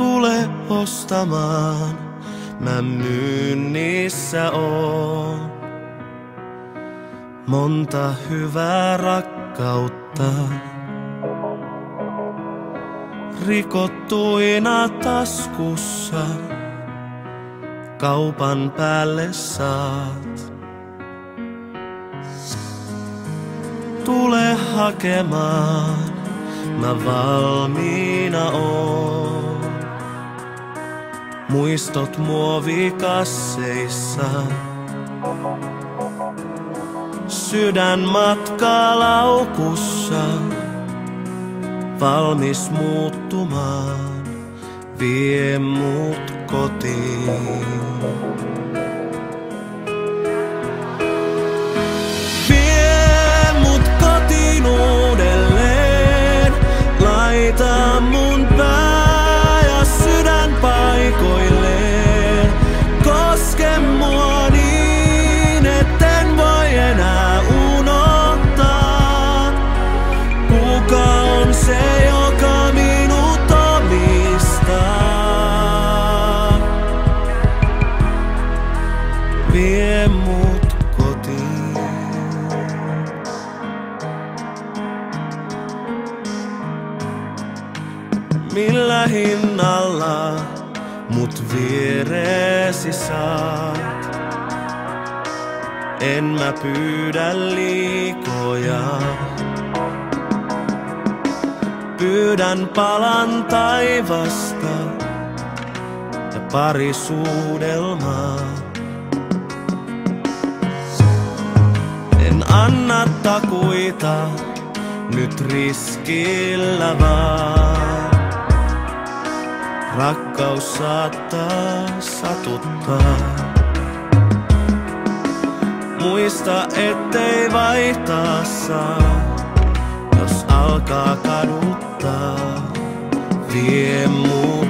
Tule ostamaan, mä myynnissä oon. Monta hyvää rakkautta rikottuina taskussa, kaupan päälle saat. Tule hakemaan, mä valmiina oon. Muistot muovikasseissa, sydän matkalaukussa, valmis muuttumaan, vie mut kotiin. Vie mut kotiin uudelleen, laita mun pää ja sydän paikoilleen. Koske mua niin, etten voi enää unohtaa, kuka on se, joka minut omistaa. Vie mut kotiin. Millä hinnalla mut viereesi saat? En mä pyydä liikoja, pyydän palan taivasta ja pari suudelmaa. En anna takuita, nyt riskillä vaan. Rakkaus saattaa satuttaa. Muista, ettei vaihtaa saa, jos alkaa kaduttaa. Vie mut